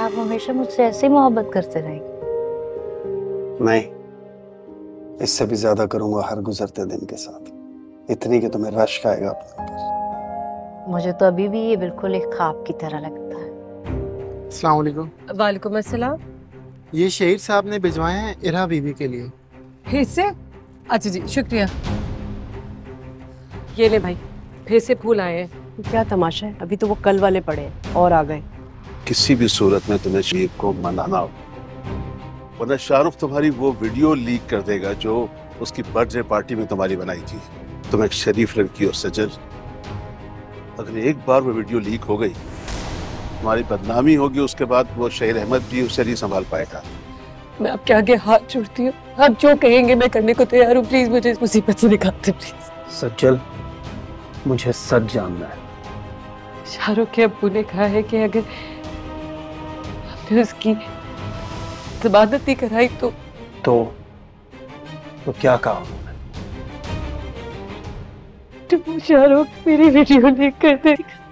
आप हमेशा मुझसे ऐसे ही मोहब्बत करते रहेंगे? नहीं, इससे भी ज्यादा करूंगा हर गुजरते दिन के साथ, इतनी कि तुम्हें रश्क आएगा अपने ऊपर। मुझे तो अभी भी ये बिल्कुल एक ख्वाब की तरह लगता है। अस्सलाम वालेकुम। वालेकुम अस्सलाम। ये शहीद साहब ने भिजवाए हैं इरा बीबी के लिए। फिर से? अच्छा जी, शुक्रिया। ये ले भाई, फिर से फूल आए हैं। क्या तमाशा है, अभी तो वो कल वाले पड़े हैं और आ गए। किसी भी सूरत में तुम्हें शहीद को मनाना हो, वरना शाहरुख तुम्हारी वो वीडियो लीक कर देगा जो उसकी बर्थडे पार्टी में तुम्हारी बनाई थी। तुम एक शरीफ लड़की हो सजल, अगर एक बार वो वीडियो लीक हो गई तुम्हारी बदनामी होगी, उसके बाद वो शहीद अहमद भी उसे नहीं संभाल पाएगा। मैं आपके आगे हाथ जोड़ती हूँ, आप जो कहेंगे मैं करने को तैयार हूँ। प्लीज मुझे इस मुसीबत से निकाल दे प्लीज। सज्जल, मुझे सच जानना है। शाहरुख के अब्बू ने कहा है कि अगर हमने उसकी जमानत नहीं कराई तो क्या कहा उन्होंने? शाहरुख मेरी वीडियो लीक कर देगा।